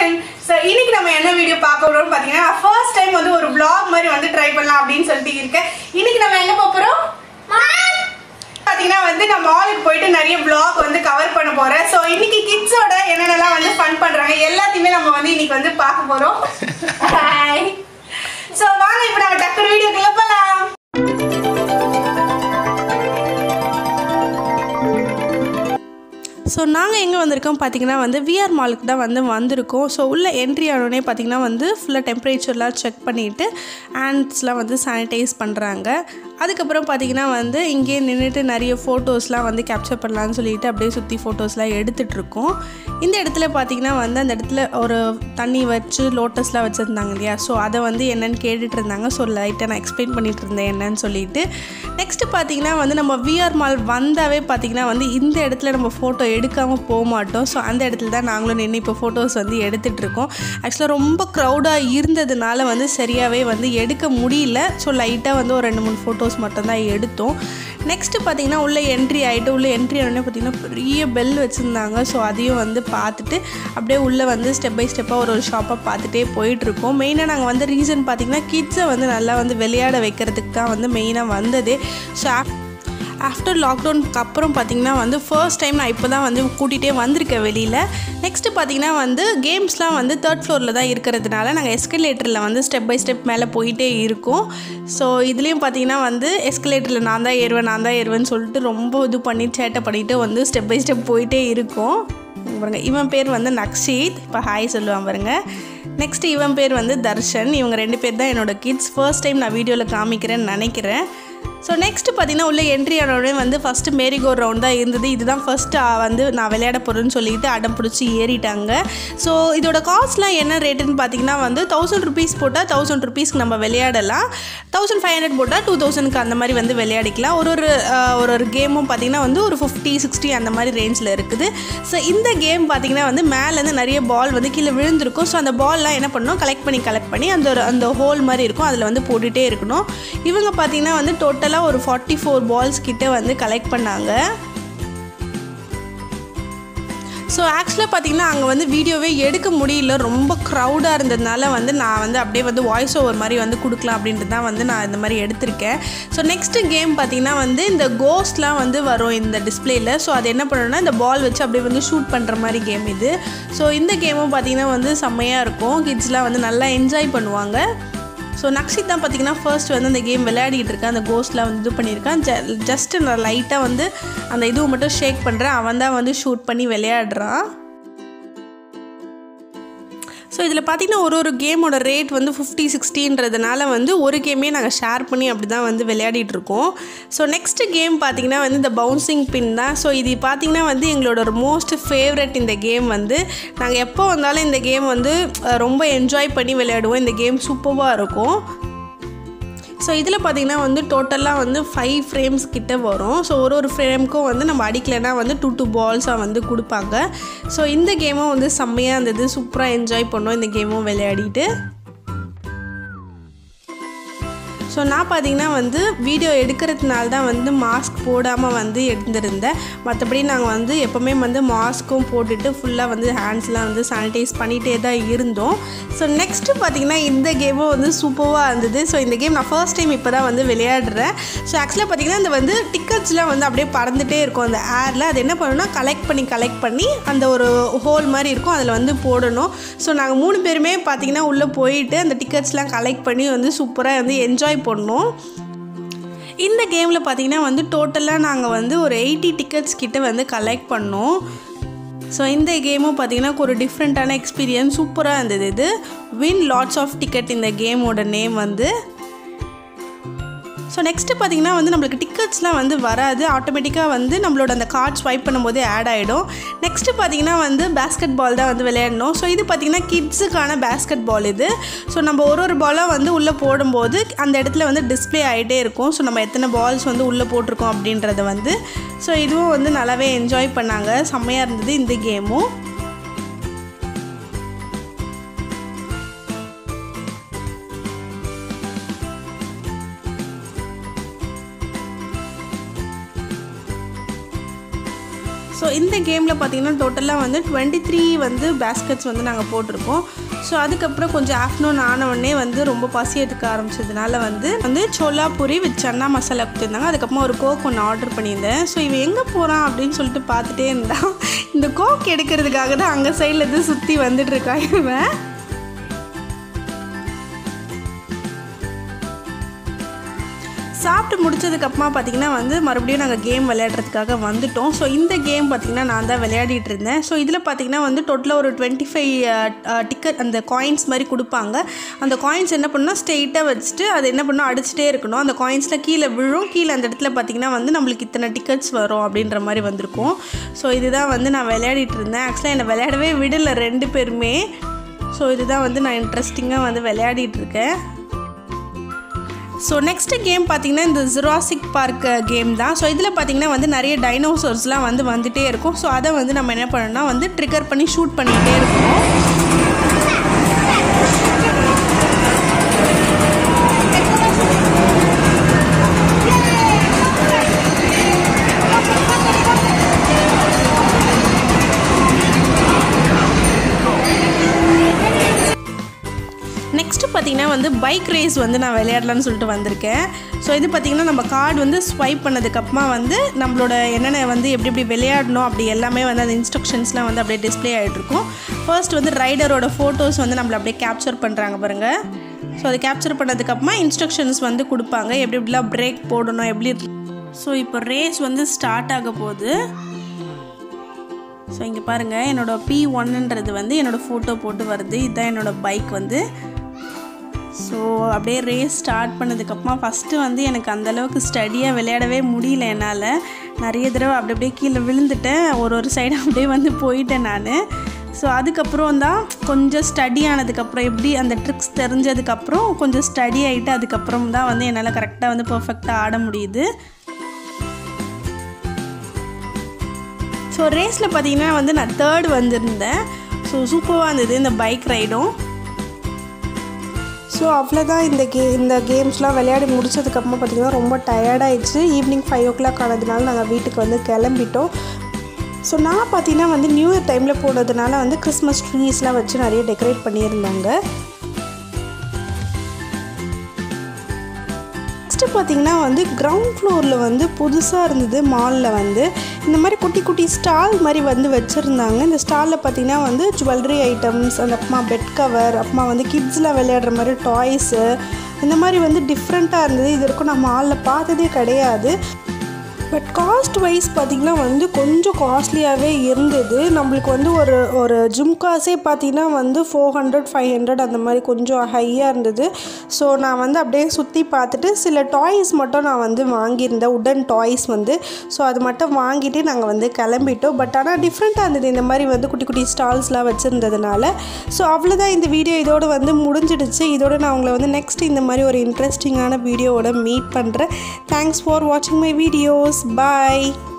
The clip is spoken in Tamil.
So இன்னைக்கு நம்ம என்ன வீடியோ பார்க்க போறோம் பாத்தீங்கன்னா first time வந்து ஒரு vlog மாதிரி வந்து ட்ரை பண்ணலாம் அப்படினு சொல்லிட்டு இருக்கேன். இன்னைக்கு நம்ம எங்க போறோம்? பாத்தீங்கன்னா வந்து நான் மாலுக்கு போயிட்டு நிறைய vlog வந்து கவர் பண்ண போறேன். சோ இன்னைக்கு கிட்ஸோட என்னென்னலாம் வந்து ஃபன் பண்றாங்க எல்லாத்தையுமே நம்ம வந்து இன்னைக்கு வந்து பார்க்க போறோம். ஹாய். சோ வாங்க இப்போ நம்ம டக்கு வீடியோக்குள்ள போலாம். ஸோ நாங்கள் எங்கே வந்திருக்கோம் பார்த்தீங்கன்னா வந்து விஆர் மாலுக்கு தான் வந்திருக்கோம். ஸோ உள்ள என்ட்ரி ஆனோடனே பார்த்தீங்கன்னா வந்து ஃபுல்லாக டெம்பரேச்சர்லாம் செக் பண்ணிவிட்டு ஹேண்ட்ஸ்லாம் வந்து சானிடைஸ் பண்ணுறாங்க. அதுக்கப்புறம் பார்த்திங்கன்னா வந்து இங்கே நின்றுட்டு நிறைய ஃபோட்டோஸ்லாம் வந்து கேப்சர் பண்ணலான்னு சொல்லிட்டு அப்படியே சுற்றி ஃபோட்டோஸ்லாம் எடுத்துகிட்ருக்கோம். இந்த இடத்துல பார்த்திங்கன்னா வந்து அந்த இடத்துல ஒரு தண்ணி வச்சு லோட்டஸ்லாம் வச்சுருந்தாங்க இல்லையா, ஸோ அதை வந்து என்னென்னு கேட்டுட்டு இருந்தாங்க. ஸோ லைட்டாக நான் எக்ஸ்பிளைன் பண்ணிகிட்டு இருந்தேன் என்னன்னு சொல்லிட்டு. நெக்ஸ்ட்டு பார்த்திங்கன்னா வந்து நம்ம விஆர் மால் வந்தாவே பார்த்திங்கன்னா வந்து இந்த இடத்துல நம்ம ஃபோட்டோ எடுக்காமல் போக மாட்டோம். ஸோ அந்த இடத்துல தான் நாங்களும் நின்று இப்போ ஃபோட்டோஸ் வந்து எடுத்துகிட்ருக்கோம். ஆக்சுவலாக ரொம்ப க்ரௌடாக இருந்ததுனால வந்து சரியாகவே வந்து எடுக்க முடியல. ஸோ லைட்டாக வந்து ஒரு 2-3 ஃபோட்டோஸ் மட்டும்தான் எடுத்தோம். நெக்ஸ்ட்டு பார்த்திங்கன்னா உள்ளே என்ட்ரி ஆகிட்டு உள்ளே என்ட்ரி ஆனோடனே பார்த்திங்கன்னா பெரிய பெல் வச்சுருந்தாங்க. ஸோ அதையும் வந்து பார்த்துட்டு அப்படியே உள்ளே வந்து ஸ்டெப் பை ஸ்டெப்பாக ஒரு ஷாப்பாக பார்த்துட்டே போயிட்டுருக்கோம். மெயினாக நாங்கள் வந்து ரீசன் பார்த்திங்கன்னா கிட்ஸை வந்து நல்லா வந்து விளையாட வைக்கிறதுக்கு தான் வந்து மெயினாக வந்ததே. ஸோ ஆஃப்டர் லாக்டவுனுக்கு அப்புறம் பார்த்திங்கன்னா வந்து ஃபர்ஸ்ட் டைம் நான் இப்போ தான் வந்து கூட்டிகிட்டே வந்திருக்கேன் வெளியில். நெக்ஸ்ட்டு பார்த்திங்கன்னா வந்து கேம்ஸ்லாம் வந்து 3rd ஃப்ளோரில் தான் இருக்கிறதுனால நாங்கள் எஸ்கலேட்டரில் வந்து ஸ்டெப் பை ஸ்டெப் மேலே போயிட்டே இருக்கோம். ஸோ இதுலேயும் பார்த்திங்கன்னா வந்து எஸ்கலேட்டரில் நான் தான் ஏறுவேன்னு சொல்லிட்டு ரொம்ப இது பண்ணி சேட்டை பண்ணிவிட்டு வந்து ஸ்டெப் பை ஸ்டெப் போயிட்டே இருக்கோம். பாருங்க, இவன் பேர் வந்து நக்ஷித். இப்போ ஹாய் சொல்லுவான் பாருங்க. நெக்ஸ்ட்டு இவன் பேர் வந்து தர்ஷன். இவங்க 2 பேர் தான் என்னோடய கிட்ஸ். ஃபர்ஸ்ட் டைம் நான் வீடியோவில் காமிக்கிறேன்னு நினைக்கிறேன். ஸோ நெக்ஸ்ட்டு பார்த்திங்கன்னா உள்ளே என்ட்ரி ஆனோடனே வந்து ஃபஸ்ட்டு மேரிகோ ரவுண்ட் தான் இருந்தது. இதுதான் ஃபஸ்ட்டு வந்து நான் விளையாட போகிறேன்னு சொல்லிட்டு அடம் பிடிச்சி ஏறிட்டாங்க. ஸோ இதோட காஸ்ட்லாம் என்ன ரேட்டுன்னு பார்த்திங்கன்னா வந்து 1000 rupees போட்டால் 1000 rupeesக்கு நம்ம விளையாடலாம். 1500 போட்டால் 2000க்கு அந்த மாதிரி வந்து விளையாடிக்கலாம். ஒரு கேமும் பார்த்திங்கன்னா வந்து ஒரு 50-60 அந்த மாதிரி ரேஞ்சில் இருக்குது. ஸோ இந்த கேம் பார்த்திங்கன்னா வந்து மேலேருந்து நிறைய பால் வந்து கீழே விழுந்திருக்கும். ஸோ அந்த பால்லாம் என்ன பண்ணணும், கலெக்ட் பண்ணி அந்த ஹோல் மாதிரி இருக்கும், அதில் வந்து போட்டுகிட்டே இருக்கணும். இவங்க பார்த்திங்கன்னா வந்து டோட்டலாக ஒரு 44 பால்ஸ் கிட்ட வந்து கலெக்ட் பண்ணாங்க. ஸோ ஆக்சுவலாக பார்த்திங்கன்னா அங்கே வந்து வீடியோவே எடுக்க முடியல, ரொம்ப க்ரௌடாக இருந்ததுனால வந்து நான் வந்து அப்படியே வந்து வாய்ஸ் ஓவர் மாதிரி வந்து கொடுக்கலாம் அப்படின்ட்டு தான் வந்து நான் இந்த மாதிரி எடுத்திருக்கேன். ஸோ நெக்ஸ்ட்டு கேம் பார்த்திங்கன்னா வந்து இந்த கோஸ்ட்லாம் வந்து வரும் இந்த டிஸ்பிளேயில். ஸோ அது என்ன பண்ணணும்னா இந்த பால் வச்சு அப்படியே வந்து ஷூட் பண்ணுற மாதிரி கேம் இது. ஸோ இந்த கேமும் பார்த்திங்கன்னா வந்து செம்மையாக இருக்கும். கிட்ஸ்லாம் வந்து நல்லா என்ஜாய் பண்ணுவாங்க. ஸோ நக்ஷித் தான் பார்த்திங்கன்னா ஃபர்ஸ்ட் வந்து அந்த கேம் விளையாடிட்டு இருக்கேன். அந்த கோஸ்ட்லாம் வந்து இது பண்ணியிருக்கான். ஜஸ்ட்டு நான் லைட்டாக வந்து அந்த இதுவை மட்டும் ஷேக் பண்ணுறேன். அவன் தான் வந்து ஷூட் பண்ணி விளையாடுறான். ஸோ இதில் பார்த்திங்கன்னா ஒரு கேமோட ரேட் வந்து 50-60ன்றதுனால வந்து ஒரு கேமே நாங்கள் ஷேர் பண்ணி அப்படி தான் வந்து விளையாடிட்டுருக்கோம். ஸோ நெக்ஸ்ட்டு கேம் பார்த்திங்கன்னா வந்து இந்த பவுன்சிங் பின் தான். ஸோ இது பார்த்திங்கன்னா வந்து எங்களோட ஒரு மோஸ்ட் ஃபேவரட். இந்த கேம் வந்து நாங்கள் எப்போ வந்தாலும் இந்த கேம் வந்து ரொம்ப என்ஜாய் பண்ணி விளையாடுவோம். இந்த கேம் சூப்பராக இருக்கும். ஸோ இதில் பார்த்திங்கன்னா வந்து டோட்டலாக வந்து 5 ஃப்ரேம்ஸ் கிட்ட வரும். ஸோ ஒரு ஃப்ரேமுக்கும் வந்து நம்ம அடிக்கலைன்னா வந்து 2 பால்ஸாக வந்து கொடுப்பாங்க. ஸோ இந்த கேமும் வந்து செம்மையாக இருந்தது. சூப்பராக என்ஜாய் பண்ணோம் இந்த கேமும் விளையாடிட்டு. ஸோ நான் பார்த்திங்கன்னா வந்து வீடியோ எடுக்கிறதுனால தான் வந்து மாஸ்க் போடாமல் வந்து எடுத்திருந்தேன். மற்றபடி நாங்கள் வந்து எப்போவுமே வந்து மாஸ்க்கும் போட்டுட்டு ஃபுல்லாக வந்து ஹேண்ட்ஸ்லாம் வந்து சானிடைஸ் பண்ணிகிட்டே தான் இருந்தோம். ஸோ நெக்ஸ்ட்டு பார்த்திங்கன்னா இந்த கேமும் வந்து சூப்பராக இருந்தது. ஸோ இந்த கேம் நான் ஃபர்ஸ்ட் டைம் இப்போ தான் வந்து விளையாடுறேன். ஸோ ஆக்சுவலாக பார்த்திங்கன்னா இந்த வந்து டிக்கெட்ஸ்லாம் வந்து அப்படியே பறந்துகிட்டே இருக்கும் அந்த ஏரில். அது என்ன பண்ணணும்னா கலெக்ட் பண்ணி அந்த ஒரு ஹோல் மாதிரி இருக்கும், அதில் வந்து போடணும். ஸோ நாங்கள் 3 பேருமே பார்த்திங்கன்னா உள்ளே போயிட்டு அந்த டிக்கெட்ஸ்லாம் கலெக்ட் பண்ணி வந்து சூப்பராக வந்து என்ஜாய் பண்ணோம். இந்த கேமில் பார்த்திங்கன்னா வந்து டோட்டலாக நாங்கள் வந்து ஒரு 80 டிக்கெட்ஸ் கிட்ட வந்து கலெக்ட் பண்ணோம். ஸோ இந்த கேமும் பார்த்திங்கன்னா ஒரு டிஃப்ரெண்ட்டான எக்ஸ்பீரியன்ஸ், சூப்பராக இருந்தது. இது வின் லாட்ஸ் ஆஃப் டிக்கெட் இந்த கேமோட நேம் வந்து. ஸோ நெக்ஸ்ட்டு பார்த்திங்கன்னா வந்து நம்மளுக்கு டிக்கெட்ஸ்லாம் வந்து வராது, ஆட்டோமேட்டிக்காக வந்து நம்மளோட அந்த கார்ட் ஸ்வைப் பண்ணும்போதே ஆட் ஆகிடும். நெக்ஸ்ட்டு பார்த்திங்கன்னா வந்து பேஸ்கெட் பால் தான் வந்து விளையாடணும். ஸோ இது பார்த்திங்கன்னா கிட்ஸுக்கான பேஸ்கெட் பால் இது. ஸோ நம்ம ஒரு பாலாக வந்து உள்ளே போடும்போது அந்த இடத்துல வந்து டிஸ்பிளே ஆகிட்டே இருக்கும். ஸோ நம்ம எத்தனை பால்ஸ் வந்து உள்ளே போட்டிருக்கோம் அப்படின்றத வந்து. ஸோ இதுவும் வந்து நல்லாவே என்ஜாய் பண்ணாங்க. செம்மையாக இருந்தது இந்த கேமும். ஸோ இந்த கேமில் பார்த்திங்கன்னா டோட்டலாக வந்து 23 வந்து பேஸ்கெட்ஸ் வந்து நாங்கள் போட்டிருக்கோம். ஸோ அதுக்கப்புறம் கொஞ்சம் ஆஃப்டர்நூன் ஆனவுடனே வந்து ரொம்ப பசி எடுக்க ஆரம்பிச்சதுனால வந்து சோலா பூரி வித் சன்னா மசாலா கொடுத்துருந்தாங்க. அதுக்கப்புறமா ஒரு கோக் ஒன்று ஆர்டர் பண்ணியிருந்தேன். ஸோ இவன் எங்கே போகிறான் அப்படின்னு சொல்லிட்டு பார்த்துட்டே இருந்தான். இந்த கோக் எடுக்கிறதுக்காக தான் அங்கே சைட்லேருந்து சுற்றி வந்துட்டுருக்கான் இவன். சாப்பிட்டு முடிச்சதுக்கப்புறமா பார்த்திங்கன்னா வந்து மறுபடியும் நாங்கள் கேம் விளையாடுறதுக்காக வந்துட்டோம். ஸோ இந்த கேம் பார்த்திங்கன்னா நான் தான் விளையாடிட்டு இருந்தேன். ஸோ இதில் பார்த்திங்கன்னா வந்து டோட்டலாக ஒரு 25 டிக்கெட் அந்த காயின்ஸ் மாதிரி கொடுப்பாங்க. அந்த காயின்ஸ் என்ன பண்ணால் ஸ்ட்ரெயிட்டாக வச்சுட்டு அது என்ன பண்ணால் அடிச்சுட்டே இருக்கணும். அந்த காயின்ஸில் கீழே விழும். கீழே அந்த இடத்துல பார்த்திங்கன்னா வந்து நம்மளுக்கு இத்தனை டிக்கெட்ஸ் வரும் அப்படின்ற மாதிரி வந்திருக்கும். ஸோ இதுதான் வந்து நான் விளையாடிட்டு இருந்தேன். ஆக்சுவலாக என்னை விளையாடவே விடலை 2 பேருமே. ஸோ இதுதான் வந்து நான் இன்ட்ரெஸ்டிங்காக வந்து விளையாடிட்டுருக்கேன். ஸோ நெக்ஸ்ட்டு கேம் பார்த்திங்கன்னா இந்த ஜுராசிக் பார்க் கேம் தான். ஸோ இதில் பார்த்திங்கன்னா வந்து நிறைய டைனோசர்ஸ்லாம் வந்துகிட்டே இருக்கும். ஸோ அதை வந்து நம்ம என்ன பண்ணோம்னா வந்து ட்ரிகர் பண்ணி ஷூட் பண்ணிகிட்டே இருக்கணும். நெக்ஸ்ட்டு பார்த்திங்கன்னா வந்து பைக் ரேஸ் வந்து நான் விளையாடலான்னு சொல்லிட்டு வந்திருக்கேன். ஸோ இது பார்த்திங்கன்னா நம்ம கார்டு வந்து ஸ்வைப் பண்ணதுக்கப்புறமா வந்து நம்மளோட என்னென்ன வந்து எப்படி விளையாடணும் அப்படி எல்லாமே வந்து அந்த இன்ஸ்ட்ரக்ஷன்ஸ்லாம் வந்து அப்படியே டிஸ்பிளே ஆகிட்ருக்கும். ஃபர்ஸ்ட் வந்து ரைடரோட ஃபோட்டோஸ் வந்து நம்மளை அப்படியே கேப்சர் பண்ணுறாங்க பாருங்கள். ஸோ அதை கேப்சர் பண்ணதுக்கப்புறமா இன்ஸ்ட்ரக்ஷன்ஸ் வந்து கொடுப்பாங்க, எப்படிலாம் பிரேக் போடணும் எப்படி. ஸோ இப்போ ரேஸ் வந்து ஸ்டார்ட் ஆக போகுது. ஸோ இங்கே பாருங்கள் என்னோடய P1ன்றது வந்து என்னோடய ஃபோட்டோ போட்டு வருது. இதுதான் என்னோடய பைக் வந்து. ஸோ அப்படியே ரேஸ் ஸ்டார்ட் பண்ணதுக்கப்புறமா ஃபஸ்ட்டு வந்து எனக்கு அந்தளவுக்கு ஸ்டடியாக விளையாடவே முடியல என்னால். நிறைய தடவை அப்படியே கீழே விழுந்துட்டேன். ஒரு சைடு அப்படியே வந்து போயிட்டேன் நான். ஸோ அதுக்கப்புறம் தான் கொஞ்சம் ஸ்டடி ஆனதுக்கப்புறம் எப்படி அந்த ட்ரிக்ஸ் தெரிஞ்சதுக்கப்புறம் கொஞ்சம் ஸ்டடி ஆகிட்டு அதுக்கப்புறம் தான் வந்து என்னால் கரெக்டாக வந்து பர்ஃபெக்டாக ஆட முடியுது. ஸோ ரேஸில் பார்த்திங்கன்னா வந்து நான் 3rd வந்திருந்தேன். ஸோ சூப்பராக இருந்தது இந்த பைக் ரைடும். ஸோ அவ்வளோதான் இந்த கேம்ஸ்லாம் விளையாடி முடிச்சதுக்கப்புறமா பார்த்திங்கன்னா ரொம்ப டயர்டாகிடுச்சு. ஈவினிங் 5 o'clock ஆனதுனால நாங்கள் வீட்டுக்கு வந்து கிளம்பிட்டோம். ஸோ நான் பார்த்திங்கன்னா வந்து நியூ இயர் டைமில் போனதுனால வந்து கிறிஸ்மஸ் ட்ரீஸ்லாம் வச்சு நிறைய டெக்கரேட் பண்ணியிருந்தாங்க. நெக்ஸ்ட்டு பார்த்திங்கன்னா வந்து கிரவுண்ட் ஃப்ளோரில் வந்து புதுசாக இருந்தது மாலில் வந்து இந்த மாதிரி குட்டி குட்டி ஸ்டால் மாதிரி வந்து வச்சுருந்தாங்க. இந்த ஸ்டாலில் பார்த்திங்கன்னா வந்து ஜுவல்லரி ஐட்டம்ஸ், அந்த அப்புறமா பெட் கவர், அப்புறமா வந்து கிட்ஸ்லாம் விளையாடுற மாதிரி டாய்ஸு, இந்த மாதிரி வந்து டிஃப்ரெண்ட்டாக இருந்தது. இது வரைக்கும் நான் மாலில் பார்த்ததே கிடையாது. பட் காஸ்ட் வைஸ் பார்த்திங்கன்னா வந்து கொஞ்சம் காஸ்ட்லியாகவே இருந்தது. நம்மளுக்கு வந்து ஒரு ஜும்காஸே பார்த்திங்கன்னா வந்து 400-500 அந்த மாதிரி கொஞ்சம் ஹையாக இருந்தது. ஸோ நான் வந்து அப்படியே சுற்றி பார்த்துட்டு சில டாய்ஸ் மட்டும் நான் வந்து வாங்கியிருந்தேன், உடன் டாய்ஸ் வந்து. ஸோ அது மட்டும் வாங்கிட்டு நாங்கள் வந்து கிளம்பிட்டோம். பட் ஆனால் டிஃப்ரெண்ட்டாக இருந்தது இந்த மாதிரி வந்து குட்டி குட்டி ஸ்டால்ஸ்லாம் வச்சுருந்ததுனால. ஸோ அவ்வளோதான், இந்த வீடியோ இதோடு வந்து முடிஞ்சிடுச்சு. இதோடு நான் உங்களை வந்து நெக்ஸ்ட் இந்த மாதிரி ஒரு இன்ட்ரெஸ்டிங்கான வீடியோவோட மீட் பண்ணுறேன். தேங்க்ஸ் ஃபார் வாட்சிங் மை வீடியோஸ். Bye.